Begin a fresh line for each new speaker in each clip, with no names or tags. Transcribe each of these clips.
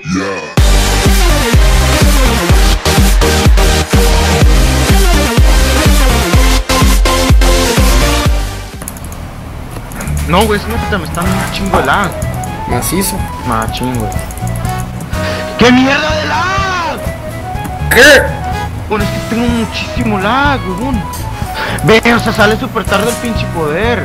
No, güey, es que me están un chingo de lag.
Macizo.
Machín, güey. ¡Qué mierda de lag!
¿Qué?
Bueno, es que tengo muchísimo lag, weón. Ve, o sea, sale súper tarde el pinche poder.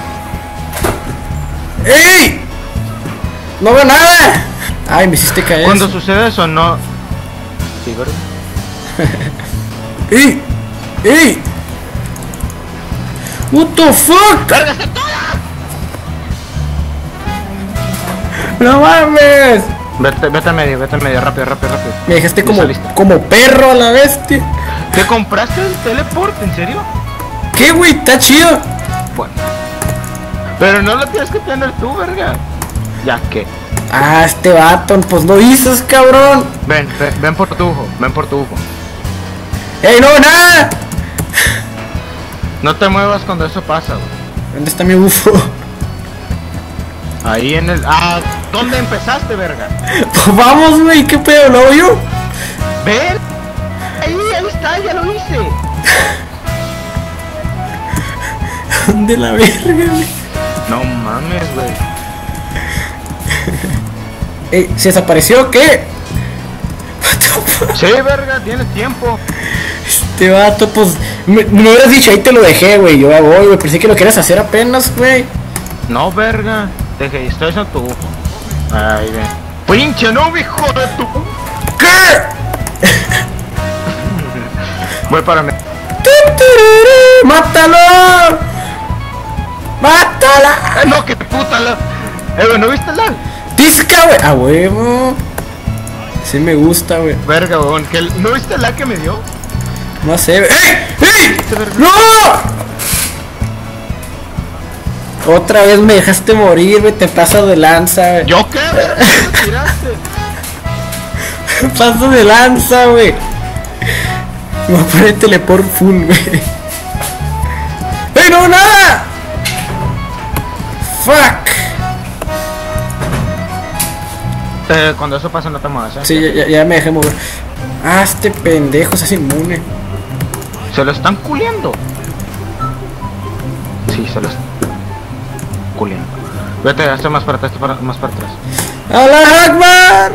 ¡Ey! ¡No veo nada! Ay, me hiciste caer.
Cuando sucede eso, no. Sí, ¿verdad?
¡Ey! ¡Ey! What the fuck?
¡Cárgase toda!
¡No mames!
Vete a medio, rápido.
Me dejaste
Ya saliste.
como perro a la bestia.
¿Te compraste el teleport? ¿En serio?
¿Qué, güey? Está chido.
Bueno. Pero no lo tienes que tener tú, verga. Ya que.
Ah, este vato, pues no dices, cabrón.
Ven por tu ojo,
¡Ey, no, nada!
No te muevas cuando eso pasa, güey.
¿Dónde está mi bufo?
Ahí en el... Ah, ¿dónde empezaste, verga?
Pues vamos, güey, ¿qué pedo? ¿Lo hago yo?
Ven. Ahí está, ya lo hice.
¿Dónde la verga, güey?
No mames, güey.
Ey, ¿se desapareció o qué?
Sí, verga, tienes tiempo.
Este vato, pues... Me hubieras dicho, ahí te lo dejé, güey. Yo ya voy, güey. Pensé que lo querías hacer apenas, güey.
No, verga. Estoy en tu... Ahí ven. Pinche no, hijo de tu...
¿Qué?
Voy para mí.
¡Mátalo! ¡Mátala!
No, que puta la... güey, ¿no viste la?
¡Tisca, güey! ¡A huevo! Sí me gusta, güey.
Verga, weón. ¿No viste la que me dio?
No sé, güey. ¡Ey! ¡Ey! ¡No! Otra vez me dejaste morir, güey. Te pasas de lanza, güey.
¿Yo qué? ¿Me tiraste?
Paso de lanza, güey. Me voy a poner teleport full, güey. ¡Ey, no, nada! ¡Fuck!
Cuando eso pasa no te muevas, ¿eh?
Sí, ya me dejé mover. Ah, este pendejo se hace inmune.
¿Se lo están culiando? Sí, se lo están culiando. Vete, hazte más para atrás, más para atrás.
¡Allah Akbar!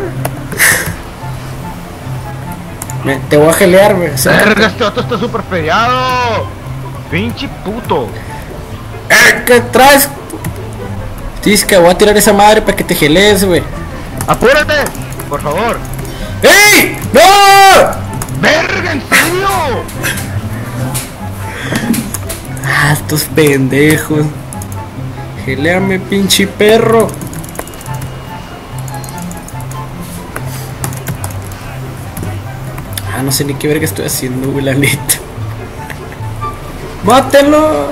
Te voy a gelear, güey.
Verga, este otro está súper peleado. Pinche puto.
¿Qué traes? Tisca, voy a tirar esa madre para que te gelees, güey.
¡Apúrate! Por favor.
¡Ey! ¡No!
¡Verga, en serio!
Ah, estos pendejos. Geléame, pinche perro. Ah, no sé ni qué verga estoy haciendo, güey, la neta. ¡Mátenlo!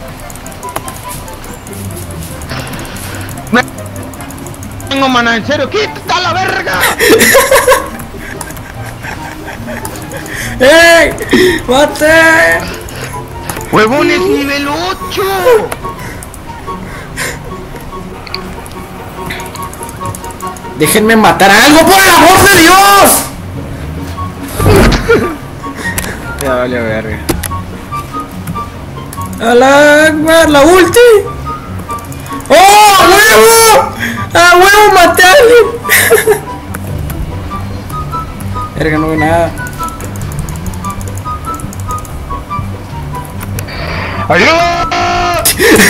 Tengo mana, en serio, quita la verga.
¡Ey! ¡Mate!
¡Huevón, es nivel 8!
¡Déjenme matar a algo, por el amor de Dios!
Ya vale verga.
¡Allah Akbar! ¡La ulti! ¡Oh! ¡A huevo! ¡A huevo! ¡Maté a alguien! Verga, no veo nada.
¡Ayuda!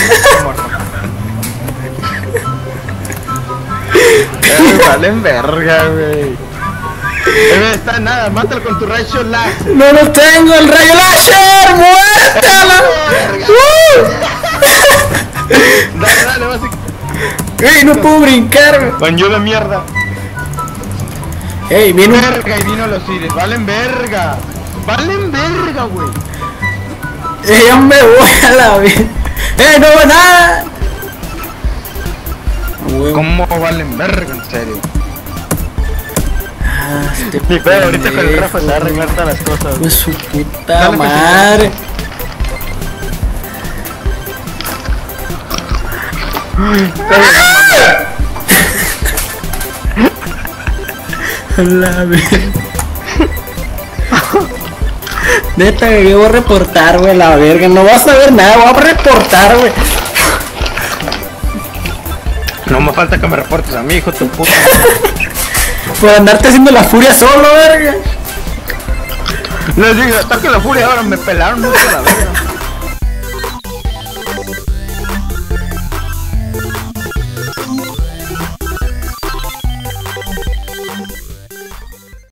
Valen verga, güey. No está nada, mátalo con tu rayo láser.
¡No lo tengo! ¡El rayo láser! ¡Muértala!
Dale, vas a...
¡Ey! No puedo brincar.
Bañó la mierda.
¡Ey! Viene un...
Verga y vino los Iris. Valen verga. Valen verga, güey.
Ya me voy a la vida. ¡No veo nada!
¿Cómo valen verga, en serio?
Ah, este
Mi pedo, ahorita con el Rafa se va a arreglar todas las cosas.
pues su puta
Dale, pues,
madre. La verga. Neta, güey, yo voy a reportar, güey, la verga. No vas a ver nada, voy a reportar, güey.
No me falta que me reportes a mí, hijo de tu puta.
Por andarte haciendo la furia solo, verga.
Les digo, ataque la furia, ahora me pelaron mucho la verga.